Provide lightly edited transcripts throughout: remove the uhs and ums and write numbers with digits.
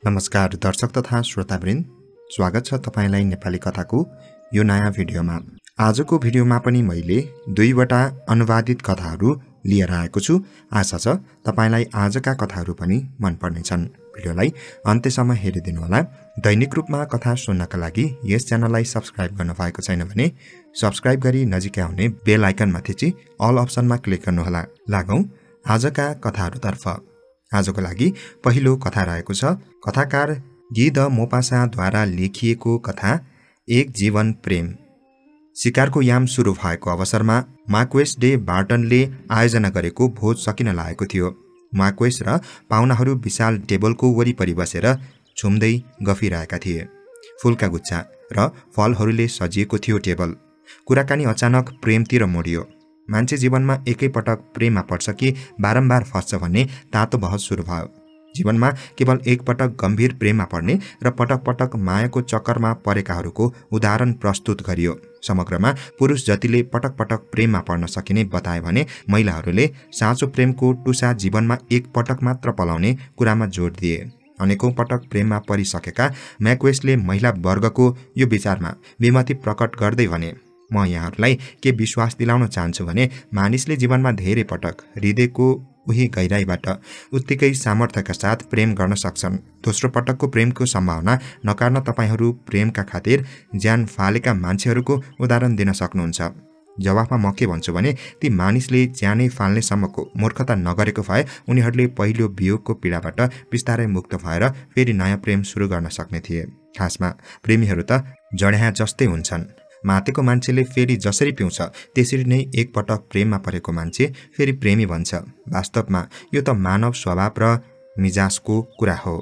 नमस्कार दर्शक तथा श्रोतावृन्द, स्वागत छ तपाईलाई नेपाली कथाको यो नयाँ भिडियोमा। आजको भिडियोमा पनि मैले दुईवटा अनुवादित कथाहरू लिएर आएको छु। आशा छ तपाईलाई आजका कथाहरू पनि मन पर्नेछन्। भिडियोलाई अन्त्यसम्म हेरिदिनुहोला। दैनिक रूपमा कथा सुन्नका लागि यस च्यानललाई सब्स्क्राइब गर्नुभएको छैन भने सब्स्क्राइब गरी नजिकै आउने बेल आइकनमा थिची अल अप्सनमा क्लिक गर्नुहोला। लागौं आजका कथाहरूतर्फ। आजको लागि पहिलो कथा रहेको छ कथाकार गिद मोपासाद्वारा लेखिएको कथा एक जीवन प्रेम। शिकारको याम सुरु भएको अवसरमा मार्क्वेस डे बार्टनले आयोजना गरेको भोज सकिन लागेको थियो। मार्क्वेस र पाहुनाहरू विशाल टेबलको वरिपरि बसेर छुम्दै गफिरहेका थिए। फूलका गुच्छा र फलहरूले सजिएको थियो टेबल। कुराकानी अचानक प्रेमतिर मोडियो। मान्छे जीवनमा एकैपटक प्रेममा पर्छ कि बारम्बार फस्छ भन्ने तातो बहस सुरु भयो। जीवनमा केवल एकपटक गम्भीर प्रेममा पर्ने र पटक पटक मायाको चक्करमा परेकाहरूको उदाहरण प्रस्तुत गरियो। समग्रमा पुरुष जतिले पटक पटक प्रेममा पर्न सकिने बताए भने महिलाहरूले साँचो प्रेमको टुसा जीवनमा एक पटक मात्र पलाउने कुरामा जोड दिए। अनेकौं पटक प्रेममा परिसकेका म्याक्वेसले महिला वर्गको यो विचारमा विमति प्रकट गर्दै भने, म यहाँहरूलाई के विश्वास दिलाउन चाहन्छु भने मानिसले जीवनमा धेरै पटक हृदयको उही गहिराईबाट उत्तिकै सामर्थ्यका साथ प्रेम गर्न सक्छन्। दोस्रो पटकको प्रेमको सम्भावना नकार्न तपाईहरू प्रेमका खातिर ज्यान फालेका मान्छेहरूको उदाहरण दिन सक्नुहुन्छ। जवाफमा म के भन्छु भने ती मानिसले ज्यानै फाल्नेसम्मको मूर्खता नगरेको भए उनीहरूले पहिलो वियोगको पीडाबाट बिस्तारै मुक्त भएर फेरि नयाँ प्रेम सुरु गर्न सक्ने थिए। खासमा प्रेमीहरू त जड्या जस्तै हुन्छन्। मातेको मान्छेले फेरि जसरी पिउँछ त्यसरी नै एकपटक प्रेममा परेको मान्छे फेरि प्रेमी भन्छ। वास्तवमा यो त मानव स्वभाव र मिजाजको कुरा हो।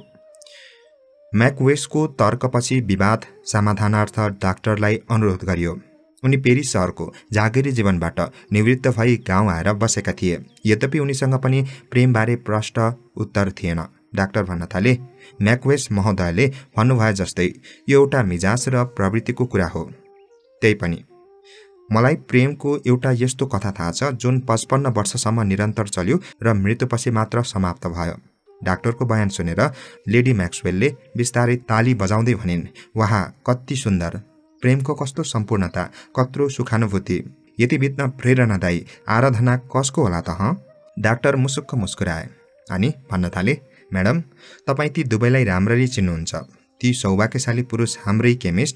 म्याक्वेसको तर्कपछि विवाद समाधानार्थ डाक्टरलाई अनुरोध गरियो। उनी पेरिस सहरको जागिरी जीवनबाट निवृत्त भई गाउँ आएर बसेका थिए। यद्यपि उनीसँग पनि प्रेमबारे प्रष्ट उत्तर थिएन। डाक्टर भन्न थाले, म्याक्वेस महोदयले भन्नुभए जस्तै यो एउटा मिजाज र प्रवृत्तिको कुरा हो। त्यही पनि मलाई प्रेमको एउटा यस्तो कथा थाहा छ जुन 55 वर्षसम्म निरन्तर चल्यो र मृत्युपछि मात्र समाप्त भयो। डाक्टरको बयान सुनेर लेडी म्याक्सवेलले बिस्तारै ताली बजाउँदै भनिन्, वाह कति सुन्दर! प्रेमको कस्तो सम्पूर्णता, कत्रो सुखानुभूति! यति बित्न प्रेरणादायी आराधना कसको होला त हँ? डाक्टर मुसुक्क मुस्कुराए अनि भन्न थाले, म्याडम तपाईँ ती दुवैलाई राम्ररी चिन्नुहुन्छ। ती सौभाग्यशाली पुरुष हाम्रै केमिस्ट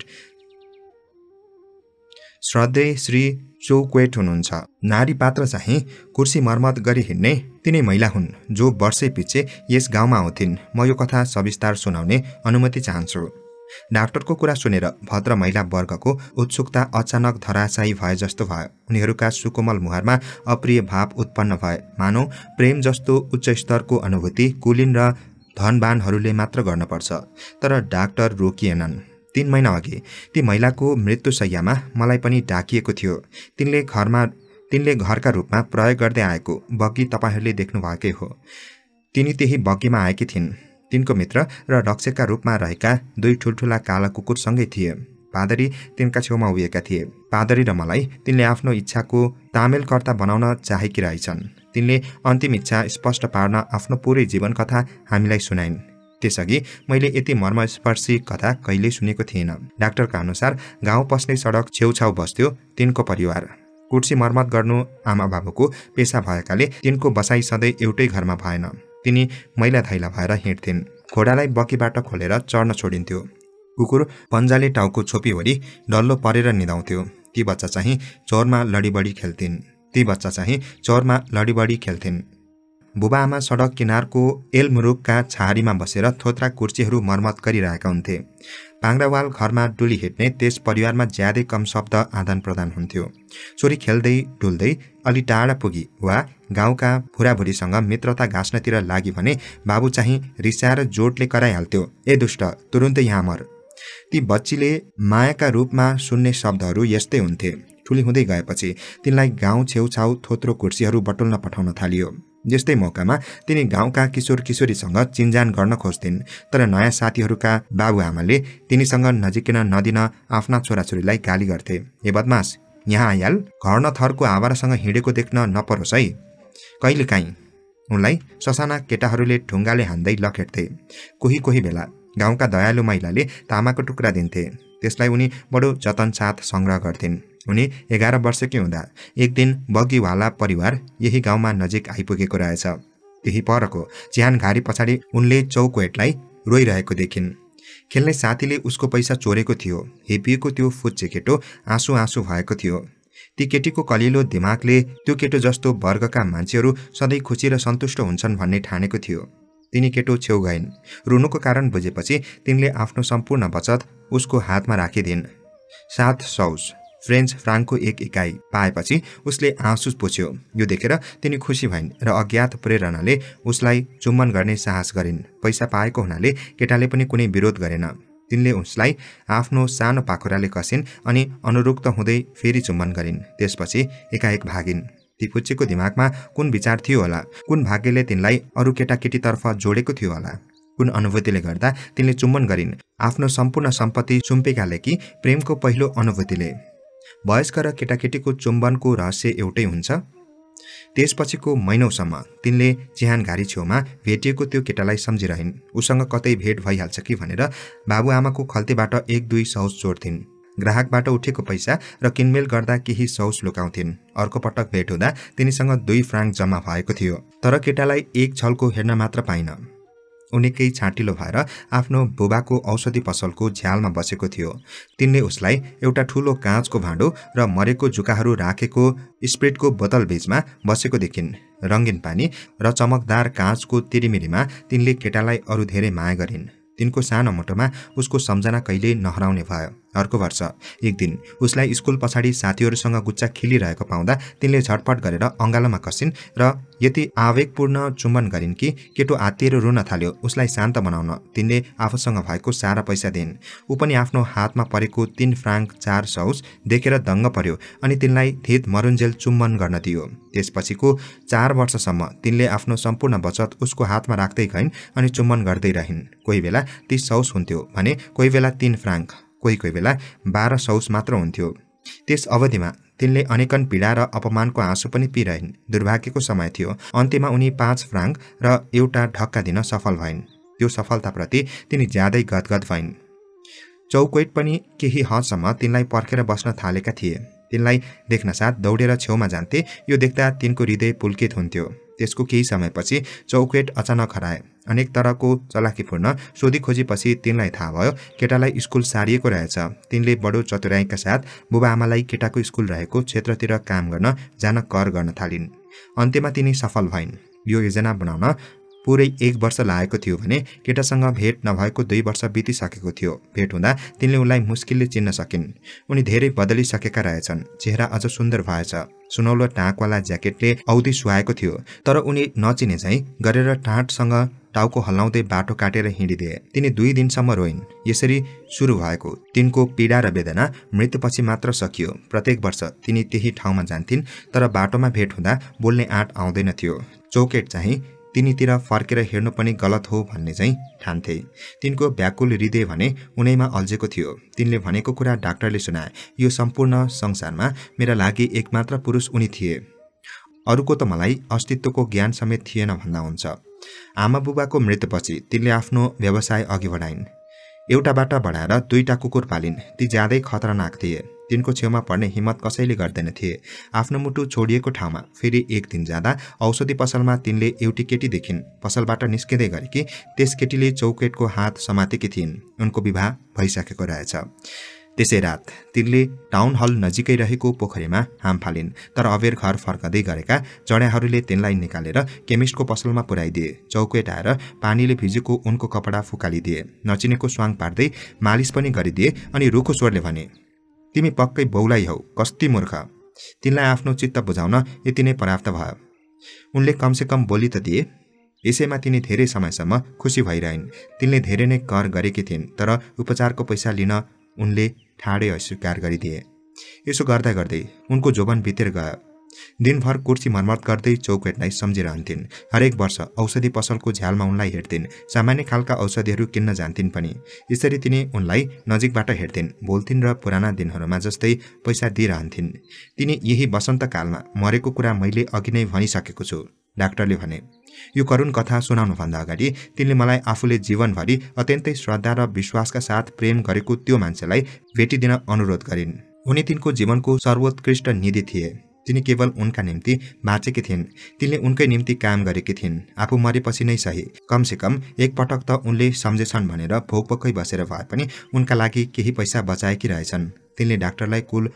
श्रद्धेय श्री चौक्वेट हुनुहुन्छ। नारी पात्र चाहिँ कुर्सी मर्मत गरी हिँड्ने तिनै महिला हुन् जो वर्षै पछि यस गाउँमा आउँथिन्। म यो कथा सविस्तार सुनाउने अनुमति चाहन्छु। डाक्टरको कुरा सुनेर भद्र महिला वर्गको उत्सुकता अचानक धराशायी भए जस्तो भयो। उनीहरूका सुकोमल मुहारमा अप्रिय भाव उत्पन्न भए, मानौ प्रेम जस्तो उच्च स्तरको अनुभूति कुलीन र धनवानहरूले मात्र गर्नुपर्छ। तर डाक्टर रोकिएनन्। 3 महिना अघि ती महिलाको मृत्युशय्यामा मलाई पनि डाकिएको थियो। तिनले घरका रूपमा प्रयोग गर्दै आएको बग्गी तपाईहरूले देख्नुभएकै हो। तिनी त्यही बग्गीमा आएकी थिइन्। तिनको मित्र र रक्षकका रूपमा रहेका 2 ठुल्ठुला काला कुकुरसँगै थिए। पादरी तिनका छेउमा उभिएका थिए। पादरी र मलाई तिनले आफ्नो इच्छाको तामेलकर्ता बनाउन चाहेकी रहेछन्। तिनले अन्तिम इच्छा स्पष्ट पार्न आफ्नो पुरै जीवन कथा हामीलाई सुनाइन्। त्यसअघि मैले यति मर्मस्पर्शी कथा कहिल्यै सुनेको थिएन। डाक्टरका अनुसार गाउँ पस्ने सडक छेउछाउ बस्थ्यो तिनको परिवार। कुर्सी मर्मत गर्नु आमा बाबुको पेसा भएकाले तिनको बसाई सधैँ एउटै घरमा भएन। तिनी मैला धैला भएर हिँड्थिन्। घोडालाई बकीबाट खोलेर चढ्न छोडिन्थ्यो। कुकुर पन्जाले टाउको छोपीवरी डल्लो परेर निदाउँथ्यो। ती बच्चा चाहिँ चौरमा लडीबडी खेल्थिन्। बुबा आमा सडक किनारको एलमुरुकका छाहारीमा बसेर थोत्रा कुर्सीहरू मर्मत गरिरहेका हुन्थे। पाङ्रावाल घरमा डुली हिँड्ने त्यस परिवारमा ज्यादै कम शब्द आदान प्रदान हुन्थ्यो। छोरी खेल्दै डुल्दै अलि टाढा पुगी वा गाउँका भुराभुरीसँग मित्रता गाँच्नतिर लागि भने बाबु चाहिँ रिसाएर जोडले कराइहाल्थ्यो, ए दुष्ट तुरुन्तै यहाँ मर। ती बच्चीले मायाका रूपमा सुन्ने शब्दहरू यस्तै हुन्थे। ठुली हुँदै गएपछि तिनलाई गाउँ छेउछाउ थोत्रो कुर्सीहरू बटुल्न पठाउन थालियो। यस्तै मौकामा तिनी गाउँका किशोर किशोरीसँग चिन्जान गर्न खोज्थिन्। तर नयाँ साथीहरूका बाबुआमाले तिनीसँग नजिकिन नदिन आफ्ना छोराछोरीलाई गाली गर्थे, हे बदमास यहाँ आइहाल, घर न थरको आवारासँग हिँडेको देख्न नपरोस् है। कहिलेकाहीँ उनलाई ससाना केटाहरूले ढुङ्गाले हान्दै लखेट्थे। कोही बेला गाउँका दयालु महिलाले तामाको टुक्रा दिन्थे। त्यसलाई उनी बडो जतनसाथ संग्रह गर्थिन्। उनी 11 वर्षकी हुँदा एक दिन बगीवाला परिवार यही गाउँमा नजिक आइपुगेको रहेछ। त्यही परको चिहान घारी पछाडि उनले चौकोएटलाई रोइरहेको देखिन्। खेल्ने साथीले उसको पैसा चोरेको थियो। हेपिएको त्यो फुच्चे केटो आँसु भएको थियो। ती केटीको कलिलो दिमागले त्यो केटो जस्तो वर्गका मान्छेहरू सधैँ खुसी र सन्तुष्ट हुन्छन् भन्ने ठानेको थियो। तिनी केटो छेउ गइन्। रुनुको कारण बुझेपछि तिनले आफ्नो सम्पूर्ण बचत उसको हातमा राखिदिन्। 700 फ्रेन्च फ्राङ्कको एक इकाइ पाएपछि उसले आँसु पुछ्यो। यो देखेर तिनी खुसी भइन् र अज्ञात प्रेरणाले उसलाई चुम्बन गर्ने साहस गरिन्। पैसा पाएको हुनाले केटाले पनि कुनै विरोध गरेन। तिनले उसलाई आफ्नो सानो पाखुराले कसिन् अनि अनुरुक्त हुँदै फेरि चुम्बन गरिन्। त्यसपछि एकाएक भागिन्। ती फुच्चेको दिमागमा कुन विचार थियो होला? कुन भाग्यले तिनलाई अरू केटाकेटीतर्फ जोडेको थियो होला? कुन अनुभूतिले गर्दा तिनले चुम्बन गरिन्? आफ्नो सम्पूर्ण सम्पत्ति सुम्पेकाले कि प्रेमको पहिलो अनुभूतिले? वयस्क र केटाकेटीको चुम्बनको रहस्य एउटै हुन्छ। त्यसपछिको महिनौसम्म तिनले चिहान घारी छेउमा भेटिएको त्यो केटालाई सम्झिरहन्। उसँग कतै भेट भइहाल्छ कि भनेर बाबुआमाको खल्तीबाट 1-2 सौस जोड्थिन्। ग्राहकबाट उठेको पैसा र किनमेल गर्दा केही सौस लुकाउँथिन्। अर्को पटक भेट हुँदा तिनीसँग 2 फ्राङ्क जम्मा भएको थियो। तर केटालाई एक छलको हेर्न मात्र पाइन। उनी केही छाँटिलो भएर आफ्नो बुबाको औषधि पसलको झ्यालमा बसेको थियो। तिनले उसलाई एउटा ठूलो काँचको भाँडो र मरेको जुकाहरू राखेको स्प्रिटको बोतल बीचमा बसेको देखिन्। रङ्गीन पानी र चमकदार काँचको तिरिमिरीमा तिनले केटालाई अरू धेरै माया गरिन्। तिनको सानो मुटुमा उसको सम्झना कहिल्यै नहराउने भयो। अर्को वर्ष एक दिन उसलाई स्कुल पछाडि साथीहरूसँग गुच्चा खेलिरहेको पाउँदा तिनले झटपट गरेर अँगालोमा कसिन् र यति आवेगपूर्ण चुम्बन गरिन् कि केटो आत्तिएर रुन थाल्यो। उसलाई शान्त बनाउन तिनले आफूसँग भएको सारा पैसा दिइन्। ऊ पनि आफ्नो हातमा परेको 3 फ्राङ्क 4 सौस देखेर दङ्ग पर्यो अनि तिनलाई धित मरुन्जेल चुम्बन गर्न दियो। त्यसपछिको 4 वर्षसम्म तिनले आफ्नो सम्पूर्ण बचत उसको हातमा राख्दै गइन् अनि चुम्बन गर्दै रहिन्। कोही बेला 30 सौस हुन्थ्यो भने कोही बेला 3 फ्राङ्क, कोही बेला 12 सौस मात्र हुन्थ्यो। त्यस अवधिमा तिनले अनेकन पीडा र अपमानको आँसु पनि पिरहिन्। दुर्भाग्यको समय थियो। अन्त्यमा उनी 5 फ्राङ्क र एउटा ढक्का दिन सफल भइन्। त्यो सफलताप्रति तिनी ज्यादै गदगद भइन्। चौकोएट पनि केही हदसम्म तिनलाई पर्खेर बस्न थालेका थिए। तिनलाई देख्न साथ दौडेर छेउमा जान्थे। यो देख्दा तिनको हृदय पुल्कित हुन्थ्यो। त्यसको केही समयपछि चौकोएट अचानक हराए। अनेक तरहको चलाखीपूर्ण सोधी खोजीपछि तिनलाई थाहा भयो केटालाई स्कुल सारिएको रहेछ। तिनले बडो चतुर्याइका साथ बुबाआमालाई केटाको स्कुल रहेको क्षेत्रतिर काम गर्न जान कर गर्न थालिन्। अन्त्यमा तिनी सफल भइन्। यो योजना बनाउन पुरै 1 वर्ष लागेको थियो भने केटासँग भेट नभएको 2 वर्ष बितिसकेको थियो। भेट हुँदा तिनले उनलाई मुस्किलले चिन्न सकिन्। उनी धेरै बदलिसकेका रहेछन्। चेहरा अझ सुन्दर भएछ। सुनौलो टाँकवाला ज्याकेटले औधी सुहाएको थियो। तर उनी नचिने झैँ गरेर टाँटसँग टाउको हल्लाउँदै बाटो काटेर हिँडिदिए। तिनी 2 दिनसम्म रोइन्। यसरी सुरु भएको तिनको पीडा र वेदना मृत्युपछि मात्र सकियो। प्रत्येक वर्ष तिनी त्यही ठाउँमा जान्थिन् तर बाटोमा भेट हुँदा बोल्ने आँट आउँदैन थियो। चौकोएट चाहिँ तिनीतिर फर्केर हेर्नु पनि गलत हो भन्ने चाहिँ ठान्थे। तिनको व्याकुल हृदय भने उनैमा अल्झेको थियो। तिनले भनेको कुरा डाक्टरले सुनाए। यो सम्पूर्ण संसारमा मेरा लागि एकमात्र पुरुष उनी थिए। अरूको त मलाई अस्तित्वको ज्ञान समेत थिएन भन्दा हुन्छ। आमा बुबाको मृत्युपछि तिनले आफ्नो व्यवसाय अघि बढाइन्। एउटाबाट बढाएर 2टा कुकुर पालिन्। ती ज्यादै खतरनाक थिए। तिनको छेउमा पर्ने हिम्मत कसैले गर्दैन थिए। आफ्नो मुटु छोडिएको ठाउँमा फेरि एक दिन जाँदा औषधि पसलमा तिनले एउटी केटी देखिन्। पसलबाट निस्किँदै गरेकी त्यस केटीले चौकोएटको हात समातेकी थिइन्। उनको विवाह भइसकेको रहेछ। त्यसै रात तिनले टाउन हल नजिकै रहेको पोखरीमा हाम फालिन्। तर अबेर घर फर्कदै गरेका चढ्याहरूले तिनलाई निकालेर केमिस्टको पसलमा पुर्याइदिए। चौकोएट आएर पानीले भिजेको उनको कपडा फुकालिदिए। नचिनेको स्वाङ पार्दै मालिस पनि गरिदिए अनि रुखो स्वरले भने, तिमी पक्कै बौलाई हौ, कस्ती मूर्ख। तिनलाई आफ्नो चित्त बुझाउन यति नै पर्याप्त भयो। उनले कमसेकम बोली त दिए। यसैमा तिनी धेरै समयसम्म खुसी भइरहन्। तिनले धेरै नै कर गरेकी थिइन् तर उपचारको पैसा लिन उनले ठाडै अस्वीकार गरिदिए। यसो गर्दा गर्दै उनको जोबन बितेर गयो। दिनभर कुर्सी मर्मत गर्दै चौकोएटलाई सम्झिरहन्थिन्। हरेक वर्ष औषधि पसलको झ्यालमा उनलाई हेर्थिन्। सामान्य खालका औषधिहरू किन्न जान्थिन् पनि। यसरी तिनी उनलाई नजिकबाट हेर्थिन्, बोल्थिन् र पुराना दिनहरूमा जस्तै पैसा दिइरहन्थिन्। तिनी यही वसन्तकालमा मरेको कुरा मैले अघि नै भनिसकेको छु। डाक्टरले भने, यो करुण कथा सुनाउनुभन्दा अगाडि तिनले मलाई आफूले जीवनभरि अत्यन्तै श्रद्धा र विश्वासका साथ प्रेम गरेको त्यो मान्छेलाई भेटिदिन अनुरोध गरिन्। उनी तिनको जीवनको सर्वोत्कृष्ट निधि थिए। तिनी केवल उनका निम्ति बाँचेकी थिइन्। तिनले उनकै निम्ति काम गरेकी थिइन्। आफू मरेपछि नै सही, कमसेकम एकपटक त उनले सम्झेछन् भनेर भोकपक्कै बसेर भए पनि उनका लागि केही पैसा बचाएकी रहेछन्। तिनले डाक्टरलाई कुल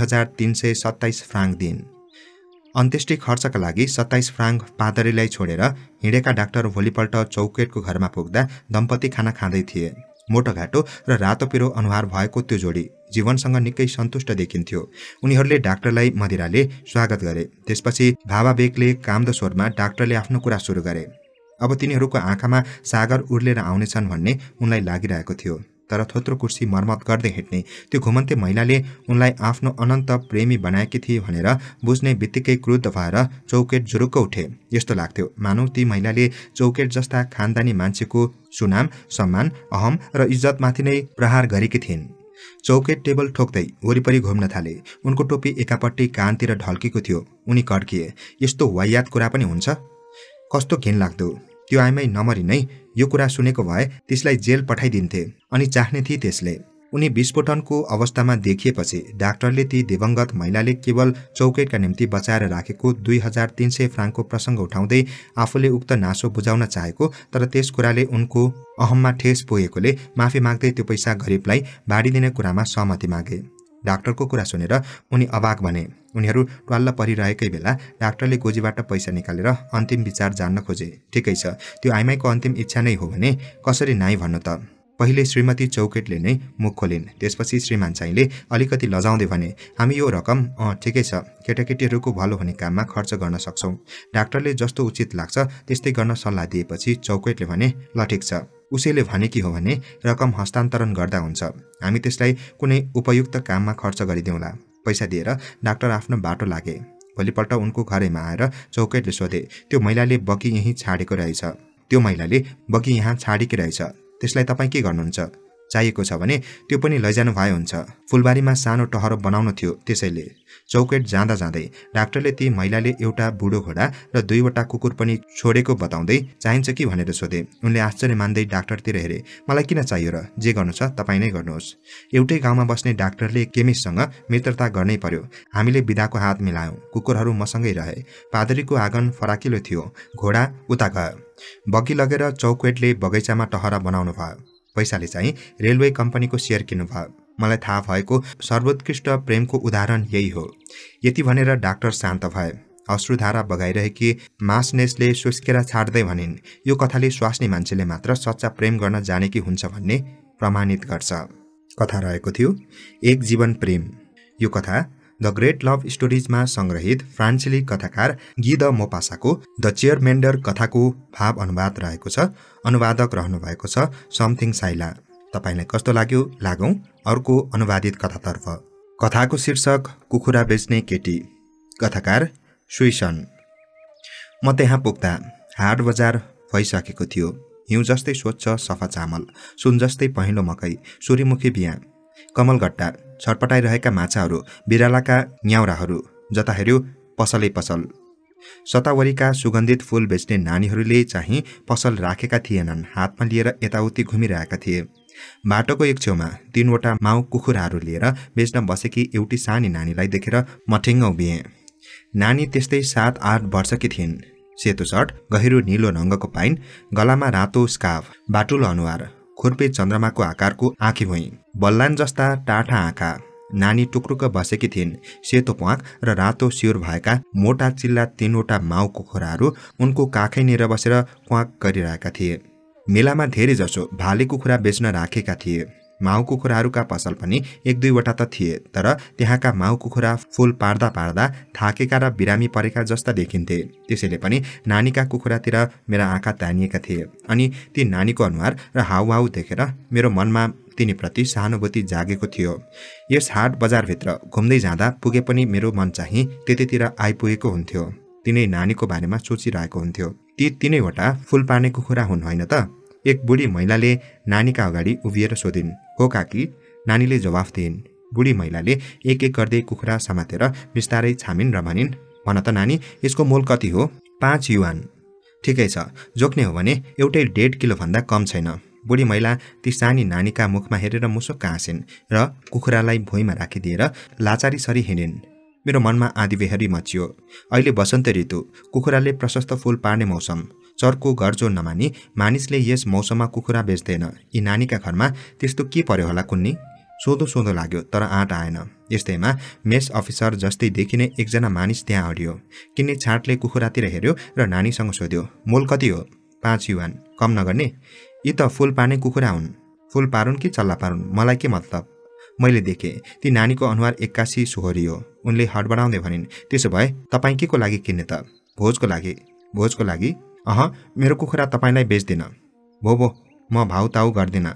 2327 फ्राङ्क दिइन्। अन्त्येष्टि खर्चका लागि 27 फ्राङ्क पादरीलाई छोडेर हिँडेका डाक्टर भोलिपल्ट चौकेटको घरमा पुग्दा दम्पति खाना खाँदै थिए। मोटोघाटो र रातो पिरो अनुहार भएको त्यो जोडी जीवनसँग निकै सन्तुष्ट देखिन्थ्यो। उनीहरूले डाक्टरलाई मदिराले स्वागत गरे। त्यसपछि भावावेगले कामदो स्वरमा डाक्टरले आफ्नो कुरा सुरु गरे। अब तिनीहरूको आँखामा सागर उर्लेर आउनेछन् भन्ने उनलाई लागिरहेको थियो। तर थोत्रो कुर्सी मर्मत गर्दै हिँड्ने त्यो घुमन्ते महिलाले उनलाई आफ्नो अनन्त प्रेमी बनाएकी थिए भनेर बुझ्ने बित्तिकै क्रुद्ध भएर चौकेट जुरुक्क उठे। यस्तो लाग्थ्यो मानौ ती महिलाले चौकेट जस्ता खानदानी मान्छेको सुनाम, सम्मान, अहम र इज्जतमाथि नै प्रहार गरेकी थिइन्। चौकेट टेबल ठोक्दै वरिपरि घुम्न थाले। उनको टोपी एकापट्टि कानतिर ढल्केको थियो। उनी कड्किए। यस्तो वायात कुरा पनि हुन्छ? कस्तो घिनलाग्दो! त्यो आइमै नमरी नै यो कुरा सुनेको भए त्यसलाई जेल पठाइदिन्थे अनि चाख्ने थिए त्यसले। उनी विस्फोटनको अवस्थामा देखिएपछि डाक्टरले ती दिवंगत महिलाले केवल चौकेटका निम्ति बचाएर राखेको 2300 फ्राङ्कको प्रसङ्ग उठाउँदै आफूले उक्त नासो बुझाउन चाहेको तर त्यस कुराले उनको अहममा ठेस पुगेकोले माफी माग्दै त्यो पैसा गरिबलाई बाँडिदिने कुरामा सहमति मागे। डाक्टरको कुरा सुनेर उनी अबाक बने। उनीहरू ट्वाल्ल परिरहेकै बेला डाक्टरले गोजीबाट पैसा निकालेर अन्तिम विचार जान्न खोजे। ठिकै छ, त्यो आइमाईको अन्तिम इच्छा नै हो भने कसरी नाइ भन्नु त? पहिले श्रीमती चौकेटले नै मुख खोलिन्। त्यसपछि श्रीमान चाहिँले अलिकति लजाउँदै भने, हामी यो रकम ठिकै छ, केटाकेटीहरूको भलो हुने काममा खर्च गर्न सक्छौँ। डाक्टरले जस्तो उचित लाग्छ त्यस्तै गर्न सल्लाह दिएपछि चौकेटले भने, ल ठिक छ, उसैले भनेकी हो भने रकम हस्तान्तरण गर्दा हुन्छ। हामी त्यसलाई कुनै उपयुक्त काममा खर्च गरिदिउँला। पैसा दिएर डाक्टर आफ्नो बाटो लागे। भोलिपल्ट उनको घरैमा आएर चौकेटले सोधे, त्यो महिलाले बगी यहीँ छाडेको रहेछ। त्यो महिलाले बगी यहाँ छाडेकी रहेछ, त्यसलाई तपाईँ के गर्नुहुन्छ? चाहिएको छ भने त्यो पनि लैजानु भए हुन्छ। फुलबारीमा सानो टहरो बनाउनु थियो त्यसैले। चौकेट जाँदा जाँदै डाक्टरले ती महिलाले एउटा बुढो घोडा र 2वटा कुकुर पनि छोडेको बताउँदै चाहिन्छ कि भनेर सोधे। उनले आश्चर्य मान्दै डाक्टरतिर हेरे। मलाई किन चाहियो र? जे गर्नु छ तपाईँ नै गर्नुहोस्। एउटै गाउँमा बस्ने डाक्टरले केमिस्टसँग मित्रता गर्नै पर्यो। हामीले बिदाको हात मिलायौँ। कुकुरहरू मसँगै रहे। पादरीको आँगन फराकिलो थियो। घोडा उता गयो। बगी लगेर चौकेटले बगैँचामा टहरा बनाउनु भयो। पैसाले चाहिँ रेलवे कम्पनीको सेयर किन्नुभयो। मलाई थाहा भएको सर्वोत्कृष्ट प्रेमको उदाहरण यही हो। यति भनेर डाक्टर शान्त भए। अश्रुधारा बगाइरहेकी मास्नेसले सुस्केर छाड्दै भनिन्, यो कथाले स्वास्नी मान्छेले मात्र सच्चा प्रेम गर्न जानेकी हुन्छ भन्ने प्रमाणित गर्छ। कथा रहेको थियो एक जीवन प्रेम। यो कथा द ग्रेट लभ स्टोरिजमा संग्रहित फ्रान्सेली कथाकार गी द मोपासाको द चेयरमेन्डर कथाको भाव अनुवाद रहेको छ। अनुवादक रहनु भएको छ समथिङ साइला। तपाईलाई कस्तो लाग्यो? लागौं अर्को अनुवादित कथातर्फ। कथाको शीर्षक कुखुरा बेच्ने केटी। कथाकार सुइसन। म त्यहाँ पुग्दा हाट बजार भइसकेको थियो। हिउँ जस्तै स्वच्छ सफा चामल, सुन जस्तै पहेँलो मकै, सूर्यमुखी बिहा, कमलगट्टा, छटपटाइरहेका माछाहरू, बिरालाका न्याउराहरू, जता हेर्यो पसलै पसल। सतावरीका सुगन्धित फूल बेच्ने नानीहरूले चाहिँ पसल राखेका थिएनन्। हातमा लिएर यताउति घुमिरहेका थिए। बाटोको एक छेउमा 3वटा माउ कुखुराहरू लिएर बेच्न बसेकी एउटी सानी नानीलाई देखेर मठिङ्ग उभिएँ। नानी त्यस्तै 7-8 वर्षकी थिइन्। सेतो सर्ट, गहिरो नीलो रङ्गको पाइन, गलामा रातो स्कार्फ, बाटुलो अनुहार, खुर्पे चन्द्रमाको आकारको आँखी भुइँ, बल्लान जस्ता टाठा आँखा। नानी टुक्रुक बसेकी थिइन्। सेतो प्वाख र रातो सिउर भएका मोटा चिल्ला 3वटा माउ कुखुराहरू उनको काखैनिर बसेर क्वाक गरिरहेका थिए। मेलामा धेरै जसो भाले कुखुरा बेच्न राखेका थिए। माउ कुखुराहरूका पसल पनि 1-2वटा त थिए, तर त्यहाँका माउ कुखुरा फूल पार्दा पार्दा थाकेका र बिरामी परेका जस्ता देखिन्थे। त्यसैले पनि नानीका कुखुरातिर मेरा आँखा तानिएका थिए। अनि ती नानीको अनुहार र हाउभाउ देखेर मेरो मनमा तिनीप्रति सहानुभूति जागेको थियो। यस हाट बजारभित्र घुम्दै जाँदा पुगे पनि मेरो मन चाहिँ त्यतितिर आइपुगेको हुन्थ्यो। तिनै नानीको बारेमा सोचिरहेको हुन्थ्यो। ती 3वटा फूल पार्ने कुखुरा हुन् होइन त? एक बुढी महिलाले नानीका अगाडि उभिएर सोधिन्। हो काकी, नानीले जवाफ दिइन्। बुढी महिलाले एक एक गर्दै कुखुरा समातेर बिस्तारै छामिन् र भनिन्, भन त नानी, यसको मोल कति हो? 5 युवान। ठिकै छ, जोक्ने हो भने एउटै 1.5 किलोभन्दा कम छैन। बुढी महिला ती सानी नानीका मुखमा हेरेर मुसुक्क हाँसिन् र कुखुरालाई भुइँमा राखिदिएर लाचारी सरी हिँडिन्। मेरो मनमा आँधीबेहरी मचियो। अहिले बसन्त ऋतु, कुखुराले प्रशस्त फूल पार्ने मौसम। चरको गर्जो नमानी मानिसले यस मौसममा कुखुरा बेच्दैन। यी नानीका घरमा त्यस्तो के पर्यो होला कुन्नी? सोधो लाग्यो तर आँट आएन। यस्तैमा मेस अफिसर जस्तै देखिने एकजना मानिस त्यहाँ अडियो। किन्ने छाँटले कुखुरातिर हेर्यो र नानीसँग सोध्यो, मोल कति हो? 5 युवान। कम नगर्ने? यी त फूल पार्ने कुखुरा हुन्। फूल पारुन् कि चल्ला पारुन्, मलाई के मतलब? मैले देखेँ ती नानीको अनुहार एक्कासी सुहोरियो। उनले हडबडाउँदै भनिन्, त्यसो भए तपाईँ के को लागि किन्ने त? भोजको लागि। भोजको लागि? मेरो कुखुरा तपाईँलाई बेच्दिन। भो म भाउताउ गर्दिन।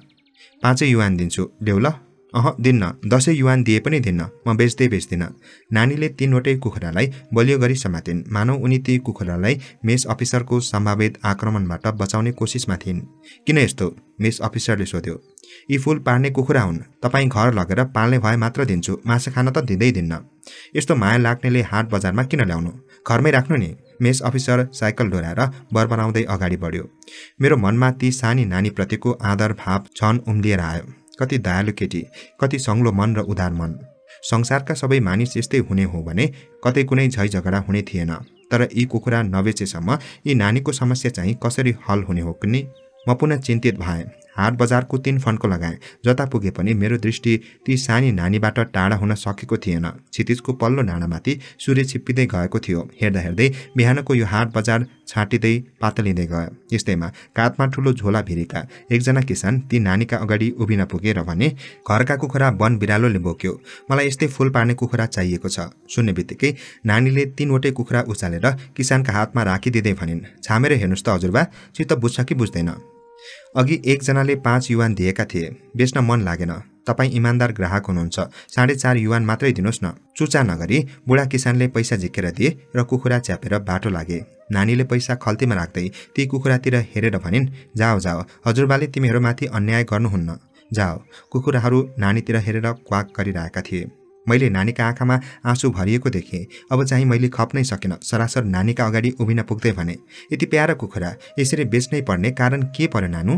5 युवान दिन्छु, ल्याउ ल। दिन्न। 10 युवान दिए पनि दिन्न। म बेच्दिन। नानीले 3वटै कुखुरालाई बलियो गरी समातिन्, मानौ उनी ती कुखुरालाई मेस अफिसरको सम्भावित आक्रमणबाट बचाउने कोसिसमा थिइन्। किन यस्तो? मेस अफिसरले सोध्यो। यी फूल पार्ने कुखुरा हुन्, तपाईँ घर लगेर पाल्ने भए मात्र दिन्छु, माछा खान त दिँदैन। यस्तो माया लाग्नेले हाट बजारमा किन ल्याउनु? घरमै राख्नु नि। मेस अफिसर साइकल डोराएर बरबराउँदै अगाडि बढ्यो। मेरो मनमा ती सानी नानीप्रतिको आदर भाव झन उम्लिएर आयो। कति दयालु केटी, कति सङ्लो मन र उदार मन। संसारका सबै मानिस यस्तै हुने हो भने कतै कुनै झै झगडा हुने थिएन। तर यी कुखुरा नबेचेसम्म यी नानीको समस्या चाहिँ कसरी हल हुने हो कुन्नी? म पुनः चिन्तित भएँ। हाट बजारको 3 फन्को लगाएँ। जता पुगे पनि मेरो दृष्टि ती सानी नानीबाट टाढा हुन सकेको थिएन। क्षितिजको पल्लो डाँडामाथि सूर्य छिप्पिँदै गएको थियो। हेर्दा हेर्दै बिहानको यो हाट बजार छाटिँदै पातलिँदै गयो। यस्तैमा काँधमा ठुलो झोला भिरेका एकजना किसान ती नानीका अगाडि उभिन पुगेर भने, घरका कुखुरा वन बिरालोले बोक्यो, मलाई यस्तै फूल पार्ने कुखुरा चाहिएको छ। सुन्ने बित्तिकै नानीले 3वटै कुखुरा उचालेर किसानका हातमा राखिदिँदै भनिन्, छामेर हेर्नुहोस् त हजुरबा, चित्त बुझ्छ कि बुझ्दैन? अघि एकजनाले 5 युवान दिएका थिए, बेच्न मन लागेन। तपाईँ इमान्दार ग्राहक हुनुहुन्छ, 4.5 युवान मात्रै दिनुहोस् न। चुचा नगरी बुढा किसानले पैसा झिकेर दिए र कुखुरा च्यापेर बाटो लागे। नानीले पैसा खल्तीमा राख्दै ती कुखुरातिर हेरेर भनिन्, जाओ, हजुरबाले तिमीहरूमाथि अन्याय गर्नुहुन्न। जाओ। कुखुराहरू नानीतिर हेरेर क्वाक गरिरहेका थिए। मैले नानीका आँखामा आँसु भरिएको देखेँ। अब चाहिँ मैले खप्नै सकिन। सरासर नानीका अगाडि उभिन पुग्दै भने, यति प्यारा कुखुरा यसरी बेच्नै पर्ने कारण के पर्यो नानु?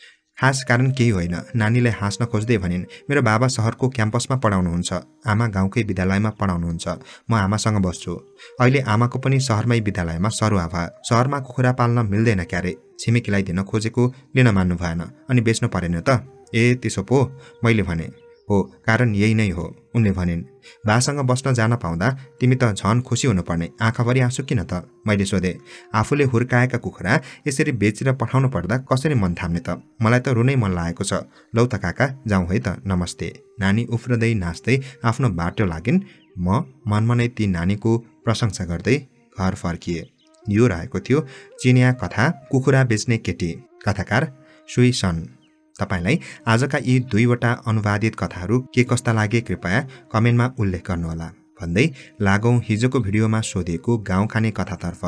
खास कारण केही होइन। नानीले हाँस्न खोज्दै भनिन्, मेरो बाबा शहरको क्याम्पसमा पढाउनुहुन्छ, आमा गाउँकै विद्यालयमा पढाउनुहुन्छ। म आमासँग बस्छु। अहिले आमाको पनि सहरमै विद्यालयमा सरुवा भयो। सहरमा कुखुरा पाल्न मिल्दैन क्यारे। छिमेकीलाई दिन खोजेको लिन मान्नु भएन, अनि बेच्नु परेन त? ए त्यसो पो? मैले भने, हो, कारण यही नै हो। उनले भनिन्, बासँग बस्न जान पाउँदा तिमी त झन खुसी हुनुपर्ने, आँखाभरि आँसु किन त? मैले सोधेँ। आफूले हुर्काएका कुखुरा यसरी बेचेर पठाउनु पर्दा कसरी मन थाम्ने त? मलाई त रुनै मन लागेको छ। लौ त काका, जाउँ है त, नमस्ते। नानी उफ्रदै नाच्दै आफ्नो बाटो लागिन्। म मनमा नै ती नानीको प्रशंसा गर्दै घर फर्किए। यो रहेको थियो चिनिया कथा कुखुरा बेच्ने केटी। कथाकार सुई सन। तपाईलाई आजका यी 2वटा अनुवादित कथाहरू के कस्ता लागे कृपया कमेन्टमा उल्लेख गर्नुहोला। भन्दै लागौं हिजोको भिडियोमा सोधेको गाउँ खाने कथातर्फ।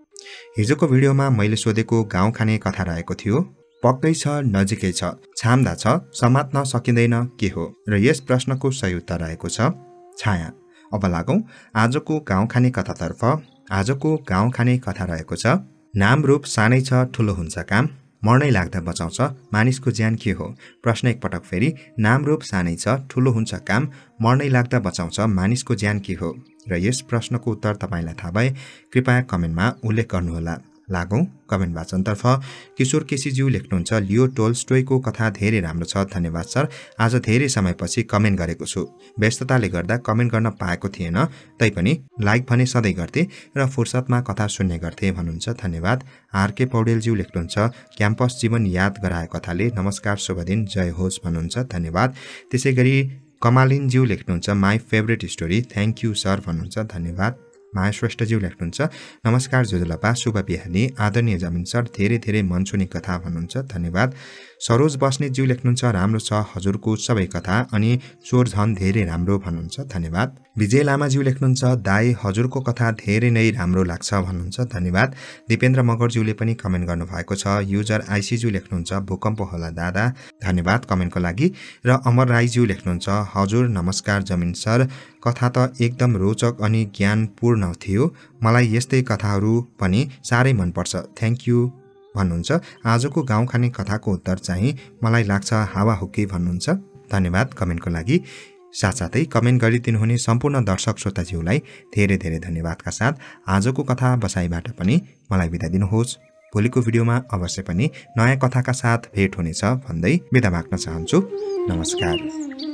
हिजोको भिडियोमा मैले सोधेको गाउँ खाने कथा रहेको थियो, पक्कै छ, नजिकै छ, छाम्दा छ, समात्न सकिँदैन के हो? र यस प्रश्नको सही उत्तर रहेको छ छाया। अब लागौं आजको गाउँ खाने कथातर्फ। आजको गाउँ खाने कथा रहेको छ, नाम रूप सानै छ, ठुलो हुन्छ काम, मर्नै लाग्दा बचाउँछ मानिसको ज्यान के हो? प्रश्न एकपटक फेरि, नाम रूप सानै छ, ठुलो हुन्छ काम, मर्नै लाग्दा बचाउँछ मानिसको ज्यान के हो? र यस प्रश्नको उत्तर तपाईलाई थाहा भए कृपया कमेन्टमा उल्लेख गर्नुहोला। लागौं कमेन्ट वाचनतर्फ। किशोर केसीज्यू लेख्नुहुन्छ, लियो टोल्स्टोयको कथा धेरै राम्रो छ, धन्यवाद सर। आज धेरै समयपछि कमेन्ट गरेको छु, व्यस्तताले गर्दा कमेन्ट गर्न पाएको थिएन, तैपनि लाइक भने सधैँ गर्थे र फुर्सदमा कथा सुन्ने गर्थे भन्नुहुन्छ, धन्यवाद। आरके पौडेलज्यू लेख्नुहुन्छ, क्याम्पस जीवन याद गराए कथाले, नमस्कार, शुभ दिन, जय होस् भन्नुहुन्छ, धन्यवाद। त्यसैगरी कमालिनज्यू लेख्नुहुन्छ, my favourite story, thank you sir भन्नुहुन्छ, धन्यवाद। माया श्रेष्ठज्यू लेख्नुहुन्छ, नमस्कार जुजुलपा, शुभ बिहानी, आदरणीय जमिन सर, धेरै धेरै मन छुने कथा भन्नुहुन्छ, धन्यवाद। सरोज बस्नेतज्यू लेख्नुहुन्छ, राम्रो छ हजुरको सबै कथा अनि स्वर झन धेरै राम्रो भन्नुहुन्छ, धन्यवाद। विजय लामाज्यू लेख्नुहुन्छ, दाई हजुरको कथा धेरै नै राम्रो लाग्छ भन्नुहुन्छ, धन्यवाद। दिपेन्द्र मगरज्यूले पनि कमेन्ट गर्नुभएको छ। युजर आइसीज्यू लेख्नुहुन्छ, भूकम्प होला दादा, धन्यवाद कमेन्टको लागि। र अमर राईज्यू लेख्नुहुन्छ, हजुर नमस्कार जमिन सर, कथा त एकदम रोचक अनि ज्ञानपूर्ण थियो। मलाई यस्तै कथाहरू पनि साह्रै मनपर्छ। थ्याङ्क यू भन्नुहुन्छ। आजको गाउँ खाने कथाको उत्तर चाहिँ मलाई लाग्छ हावाहुक्की भन्नुहुन्छ। धन्यवाद कमेन्टको लागि। साथसाथै कमेन्ट गरिदिनुहुने सम्पूर्ण दर्शक श्रोताज्यूलाई धेरै धेरै धन्यवादका साथ आजको कथा बसाइबाट पनि मलाई बिदा दिनुहोस्। भोलिको भिडियोमा अवश्य पनि नयाँ कथाका साथ भेट हुनेछ भन्दै बिदा माग्न चाहन्छु। नमस्कार।